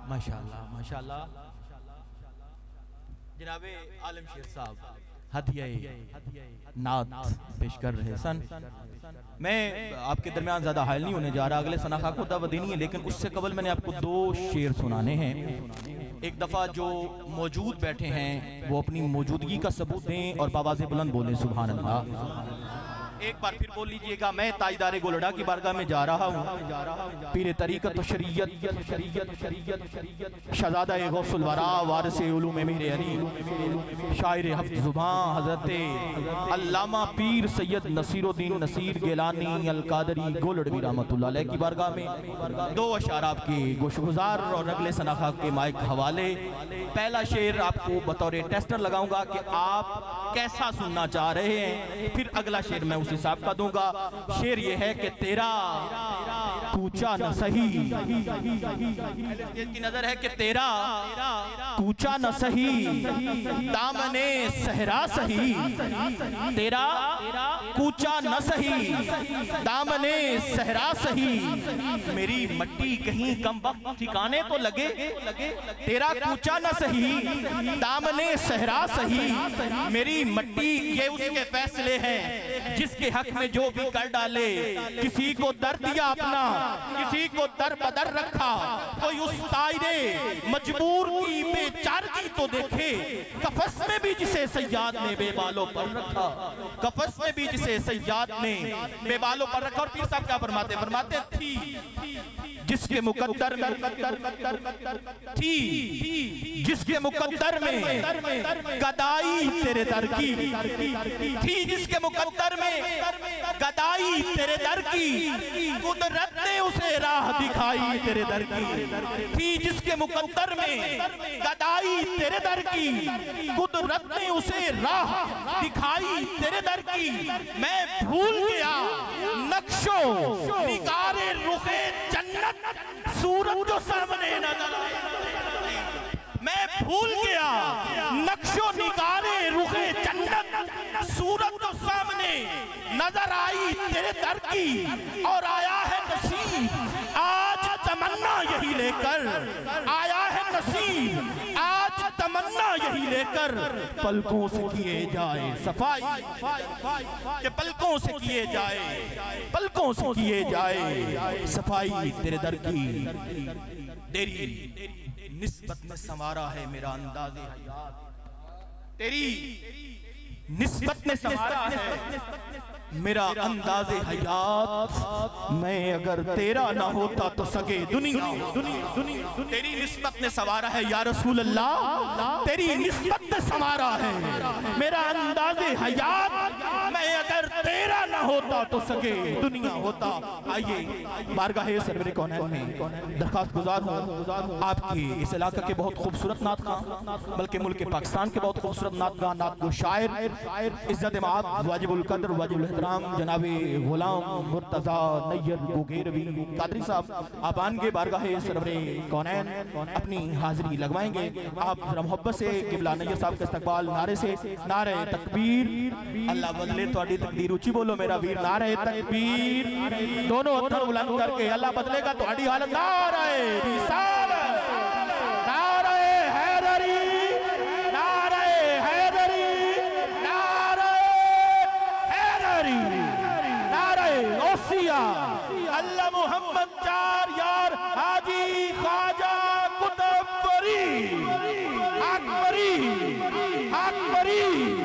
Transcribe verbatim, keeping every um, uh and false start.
माशाअल्लाह माशाअल्लाह। जनाबे आलम शेर साहब हदिया नात पेश कर रहे सन। मैं आपके दरमियान ज्यादा हायल नहीं होने जा रहा, अगले सनाखा को दावत देनी है, लेकिन उससे कबल मैंने आपको दो शेर सुनाने हैं। एक दफा जो मौजूद बैठे हैं वो अपनी मौजूदगी का सबूत दें और बावाज़े बुलंद बोलें सुभान अल्लाह। एक बार फिर बोल लीजिएगा, मैं ताजदारे गोलड़ा की बारगाह में जा रहा हूँ। पीरे तरीक़त शरीयत शहज़ादा गौसुल वरा वारिसे उलूम मेरे अली शायर हफ्त ज़ुबान हज़रत अल्लामा पीर सैयद नसीरुद्दीन नसीर गिलानी अल कादरी गोलड़वी रहमतुल्लाह अलैह की बारगाह में दो अशार आपके गोशगुजार और अगले सनाखा के माइक हवाले। पहला शेर आपको बतौर टेस्टर लगाऊंगा कि आप कैसा सुनना चाह रहे हैं, फिर अगला शेर मैं उस हिसाब का दूंगा। शेर ये है कि तेरा कूचा न सही, की नजर है कि तेरा कूचा न सही दामने सहरा सही, तेरा कूचा न सही दामने सहरा सही, मेरी मट्टी कहीं कम वक्त ठिकाने तो लगे, तेरा कूचा न सही दामने सहरा सही, मेरी मट्टी ये उसके फैसले हैं जिसके हक में जो भी कर डाले। किसी को दर दिया अपना, किसी को दर बदर रखा, कोई उस तायरे मजबूर की बेचारगी तो देखे। कफस में भी जिसे सय्याद ने बेबालों पर रखा, कफस में भी जिसे सय्याद ने बेबालों पर रखा। और पीर साहब क्या फरमाते फरमाते थी जिसके मुकद्दर में थी, जिसके मुकद्दर में गदाई तेरे दर की थी, जिसके मुकद्दर में गदाई तेरे दर की, कुदरत ने उसे राह दिखाई तेरे दर की थी, जिसके मुकद्दर में गदाई तेरे दर की, कुदरत ने उसे राह दिखाई तेरे दर की। मैं भूल गया नक्शो निगारे रुखे जन्नत, सूरत जो सामने नजर आए, मैं भूल गया नक्शो निगारे रुखे जन्नत, सूरत जो सामने नजर आई तेरे दर की। और आया है नसीब आज तमन्ना यही लेकर, आया है नसीब आज तमन्ना यही लेकर, पलकों से किए जाए सफाई, के पलकों से किए जाए, पलकों से किए जाए सफाई तेरे दर की। तेरी निस्बत में संवारा है मेरा अंदाज़े हयात, तेरी निस्बत में संवारा है मेरा अंदाज़े हयात। मैं अगर तेरा ना होता तो सगे दुनिया, दुनिया, दुनिया, तेरी निस्बत ने संवारा है या रसूल अल्लाह, तेरी निस्बत ने संवारा है मेरा अंदाज़े हयात। मैं अगर तेरा ना होता तो सगे दुनिया होता। आइए बारगाहे सरवरे कौनैन में दरखास्त गुजार हूँ आपकी इस इलाके के बहुत खूबसूरत नात खां, बल्कि मुल्क पाकिस्तान के बहुत खूबसूरत नात गां, नात गो शायर, इज्जत माब वाजिबुल कद्र वाजिबुल एहतराम जनाबे गुलाम मुर्तजा नैयर गोगेरवी कादरी साहब आबान के बारगाहे सरवरे कौनैन अपनी हाजिरी लगवाएंगे। आप जरा मोहब्बत से किबला नैयर साहब के इस्तकबाल नारे से, नारे तकबीर, अल्लाह बदले तुम्हारी तकदीर, ऊंची बोलो मेरा वीर, नारे तकबीर, दोनों हथ बुलंद करके अल्लाह बदलेगा तुम्हारी हालत। नारे रिसालत, नारे हैदरी, नारे हैदरी, नारे हैदरी, नारे गौसिया, अल्लाह मोहम्मद चार यार हाजी ख्वाजा कुतुब फरीद, अकबरी, अकबरी।